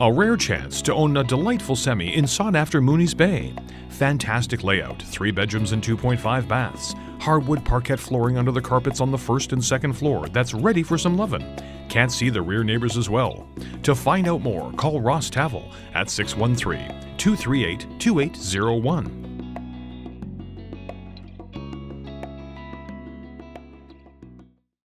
A rare chance to own a delightful semi in sought-after Mooney's Bay. Fantastic layout, 3 bedrooms and 2.5 baths. Hardwood parquet flooring under the carpets on the first and second floor that's ready for some lovin'. Can't see the rear neighbors as well. To find out more, call Ross Tavel at 613-238-2801.